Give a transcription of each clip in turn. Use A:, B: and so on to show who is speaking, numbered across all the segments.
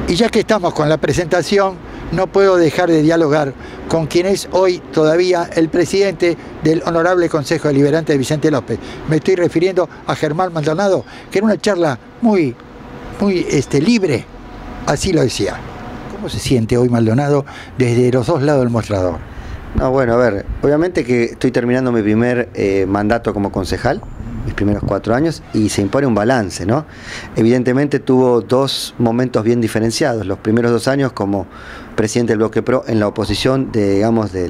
A: Y ya que estamos con la presentación, no puedo dejar de dialogar con quien es hoy todavía el presidente del Honorable Consejo Deliberante de Vicente López. Me estoy refiriendo a Germán Maldonado, que en una charla muy libre, así lo decía. ¿Cómo se siente hoy Maldonado desde los dos lados del mostrador?
B: No, bueno, a ver, obviamente que estoy terminando mi primer mandato como concejal, mis primeros 4 años, y se impone un balance, ¿no? Evidentemente tuvo dos momentos bien diferenciados. Los primeros 2 años como presidente del Bloque PRO en la oposición, digamos, del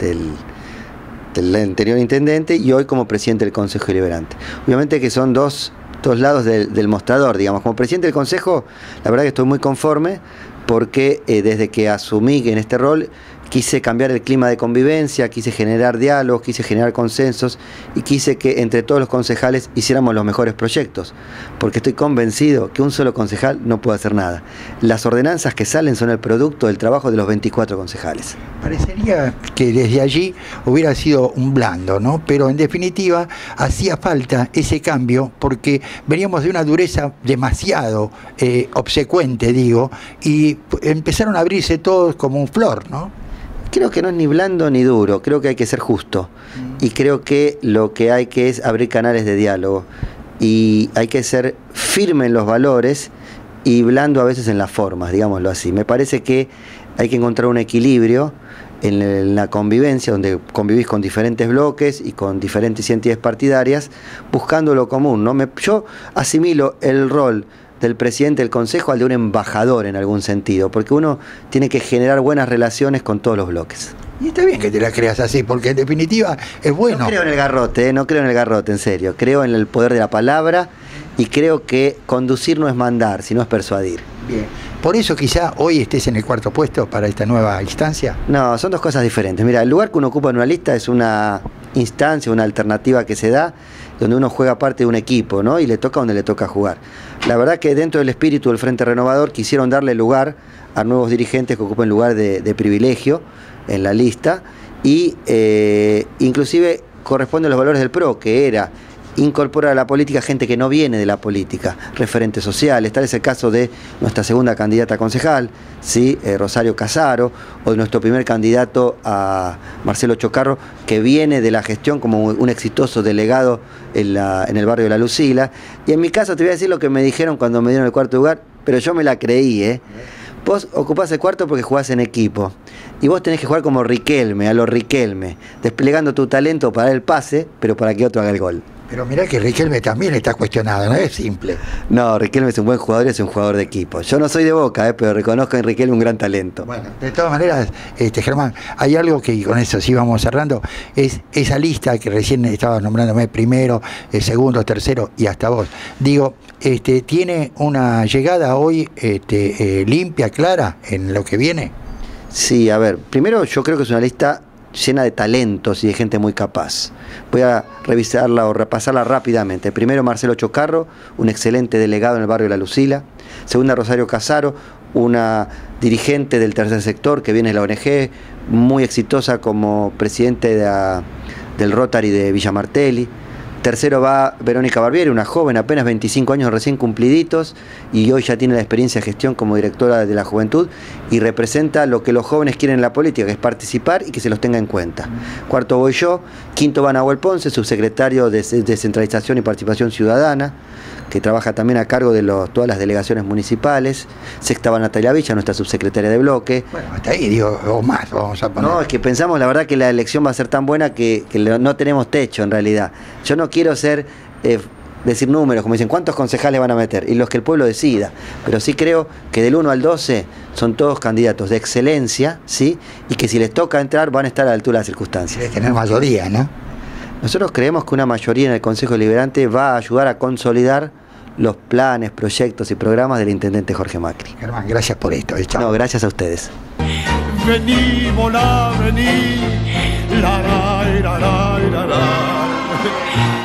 B: anterior intendente, y hoy como presidente del Consejo Deliberante. Obviamente que son dos lados del mostrador, digamos. Como presidente del Consejo, la verdad que estoy muy conforme, porque desde que asumí en este rol quise cambiar el clima de convivencia, quise generar diálogos, quise generar consensos y quise que entre todos los concejales hiciéramos los mejores proyectos, porque estoy convencido que un solo concejal no puede hacer nada. Las ordenanzas que salen son el producto del trabajo de los 24 concejales.
A: Parecería que desde allí hubiera sido un blando, ¿no? Pero en definitiva hacía falta ese cambio porque veníamos de una dureza demasiado obsecuente, digo, y empezaron a abrirse todos como un flor, ¿no?
B: Creo que no es ni blando ni duro, creo que hay que ser justo y creo que lo que hay que es abrir canales de diálogo y hay que ser firme en los valores y blando a veces en las formas, digámoslo así. Me parece que hay que encontrar un equilibrio en la convivencia, donde convivís con diferentes bloques y con diferentes entidades partidarias, buscando lo común, ¿no? Yo asimilo el rol del presidente del Consejo al de un embajador en algún sentido, porque uno tiene que generar buenas relaciones con todos los bloques.
A: Y está bien que te la creas así, porque en definitiva es bueno.
B: No creo en el garrote, no creo en el garrote, en serio. Creo en el poder de la palabra y creo que conducir no es mandar, sino es persuadir.
A: Bien. ¿Por eso quizá hoy estés en el 4.º puesto para esta nueva instancia?
B: No, son dos cosas diferentes. Mira, el lugar que uno ocupa en una lista es una instancia, una alternativa que se da, donde uno juega parte de un equipo, ¿no? Y le toca donde le toca jugar. La verdad que dentro del espíritu del Frente Renovador quisieron darle lugar a nuevos dirigentes que ocupen lugar de privilegio en la lista y inclusive corresponde a los valores del PRO, que era incorporar a la política gente que no viene de la política, referentes sociales. Tal es el caso de nuestra segunda candidata a concejal, ¿sí? Rosario Casaro, o de nuestro primer candidato a Marcelo Chocarro, que viene de la gestión como un exitoso delegado en el barrio de La Lucila. Y en mi caso te voy a decir lo que me dijeron cuando me dieron el 4.º lugar, pero yo me la creí, ¿eh? Vos ocupás el 4.º porque jugás en equipo y vos tenés que jugar como Riquelme, a lo Riquelme, desplegando tu talento para el pase, pero para que otro haga el gol.
A: Pero mirá que Riquelme también está cuestionado, no es simple.
B: No, Riquelme es un buen jugador y es un jugador de equipo. Yo no soy de Boca, pero reconozco en Riquelme un gran talento.
A: Bueno, de todas maneras, Germán, hay algo que, y con eso sí vamos cerrando, es esa lista que recién estabas nombrándome, primero, segundo, tercero y hasta vos. Digo, ¿tiene una llegada hoy limpia, clara en lo que viene?
B: Sí, a ver, primero yo creo que es una lista llena de talentos y de gente muy capaz. Voy a revisarla o repasarla rápidamente. Primero, Marcelo Chocarro, un excelente delegado en el barrio de La Lucila. Segunda, Rosario Casaro, una dirigente del tercer sector que viene de la ONG, muy exitosa como presidente del Rotary de Villa Martelli. Tercero va Verónica Barbieri, una joven, apenas 25 años recién cumpliditos, y hoy ya tiene la experiencia de gestión como directora de la juventud y representa lo que los jóvenes quieren en la política, que es participar y que se los tenga en cuenta. Cuarto voy yo. Quinto va Nahuel Ponce, subsecretario de Descentralización y Participación Ciudadana, que trabaja también a cargo de todas las delegaciones municipales. Sexta va Natalia Villa, nuestra subsecretaria de bloque.
A: Bueno, hasta ahí, digo, o más vamos a poner.
B: No, es que pensamos la verdad que la elección va a ser tan buena que no tenemos techo en realidad. Yo no quiero decir números, como dicen, ¿cuántos concejales van a meter? Y los que el pueblo decida. Pero sí creo que del 1 al 12 son todos candidatos de excelencia, ¿sí? Y que si les toca entrar van a estar a la altura de las circunstancias.
A: Debe tener mayoría, ¿no?
B: Nosotros creemos que una mayoría en el Consejo Deliberante va a ayudar a consolidar los planes, proyectos y programas del intendente Jorge Macri.
A: Germán, gracias por esto. Chao.
B: No, gracias a ustedes.
C: Vení, volá, vení, la, la, la, la, la, la.